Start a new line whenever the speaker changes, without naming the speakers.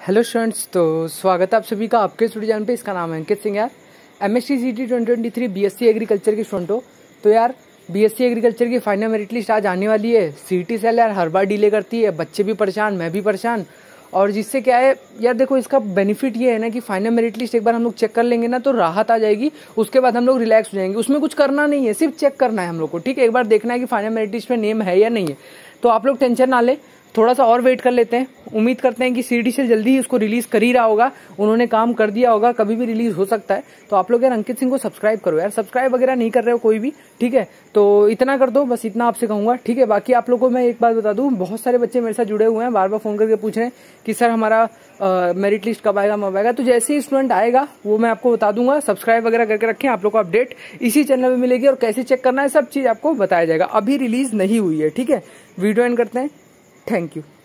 Hello students, तो स्वागत है आप सभी का आपके स्टूडियो चैनल पे। इसका नाम है अंकित सिंह। यार एमएससी सीटी 2023 बीएससी एग्रीकल्चर के स्टूडेंट हो तो यार बीएससी एग्रीकल्चर की फाइनल मेरिट लिस्ट आज आने वाली है। सीटी सेल यार हर बार डिले करती है, बच्चे भी परेशान, मैं भी परेशान। और जिससे क्या है यार, देखो इसका बेनिफिट ये है ना कि फाइनल मेरिट लिस्ट एक बार हम लोग चेक कर लेंगे ना तो राहत आ जाएगी। उसके बाद हम लोग रिलैक्स हो जाएंगे। उसमें कुछ करना नहीं है, सिर्फ चेक करना है हम लोग को। ठीक है, एक बार देखना है कि फाइनल मेरिट लिस्ट में नेम है या नहीं है। तो आप लोग टेंशन ना ले, थोड़ा सा और वेट कर लेते हैं। उम्मीद करते हैं कि सीटी से जल्दी ही उसको रिलीज कर ही रहा होगा, उन्होंने काम कर दिया होगा, कभी भी रिलीज हो सकता है। तो आप लोग यार अंकित सिंह को सब्सक्राइब करो यार, सब्सक्राइब वगैरह नहीं कर रहे हो कोई भी, ठीक है तो इतना कर दो, बस इतना आपसे कहूंगा। ठीक है, बाकी आप लोग को मैं एक बात बता दूं, बहुत सारे बच्चे मेरे साथ जुड़े हुए हैं, बार बार फोन करके पूछ रहे हैं कि सर हमारा मेरिट लिस्ट कब आएगा। तो जैसे ही स्टूडेंट आएगा वो मैं आपको बता दूंगा। सब्सक्राइब वगैरह करके रखें, आप लोग को अपडेट इसी चैनल में मिलेगी और कैसे चेक करना है सब चीज आपको बताया जाएगा। अभी रिलीज नहीं हुई है, ठीक है। वीडियो एंड करते हैं, थैंक यू।